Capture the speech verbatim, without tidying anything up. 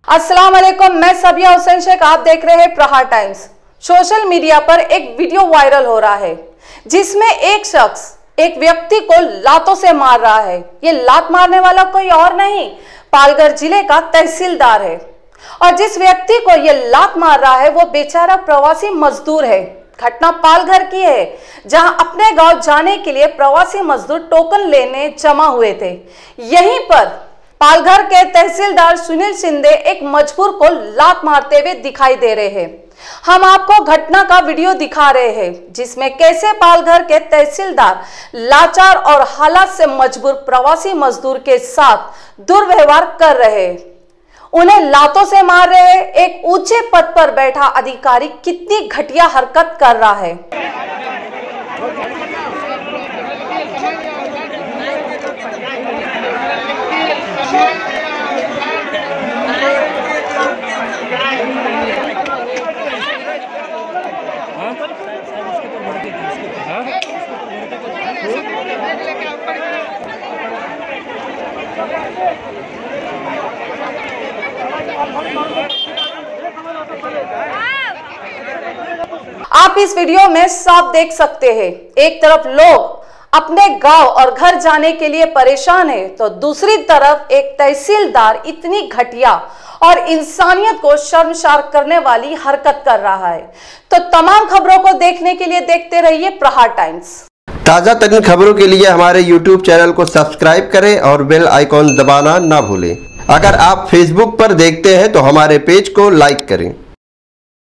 अस्सलाम वालेकुम, मैं सबिया हुसैन शेख, आप देख रहे हैं प्रहार टाइम्स। सोशल मीडिया पर एक वीडियो वायरल हो रहा है जिसमें एक शख्स एक व्यक्ति को लातों से मार रहा है। ये लात मारने वाला कोई और नहीं, पालघर जिले का तहसीलदार है। और जिस व्यक्ति को ये लात मार रहा है वो बेचारा प्रवासी मजदूर है। घटना पालघर की है, जहां अपने गांव जाने के लिए प्रवासी मजदूर टोकन लेने जमा हुए थे। यहीं पर पालघर के तहसीलदार सुनील शिंदे एक मजबूर को लात मारते हुए दिखाई दे रहे हैं। हम आपको घटना का वीडियो दिखा रहे हैं जिसमें कैसे पालघर के तहसीलदार लाचार और हालात से मजबूर प्रवासी मजदूर के साथ दुर्व्यवहार कर रहे हैं, उन्हें लातों से मार रहे हैं। एक ऊंचे पद पर बैठा अधिकारी कितनी घटिया हरकत कर रहा है। आप इस वीडियो में साफ देख सकते हैं, एक तरफ लोग अपने गांव और घर जाने के लिए परेशान है, तो दूसरी तरफ एक तहसीलदार इतनी घटिया और इंसानियत को शर्मसार करने वाली हरकत कर रहा है। तो तमाम खबरों को देखने के लिए देखते रहिए प्रहार टाइम्स। ताज़ा तरीन खबरों के लिए हमारे यूट्यूब चैनल को सब्सक्राइब करें और बेल आइकॉन दबाना ना भूलें। अगर आप फेसबुक पर देखते हैं तो हमारे पेज को लाइक करें।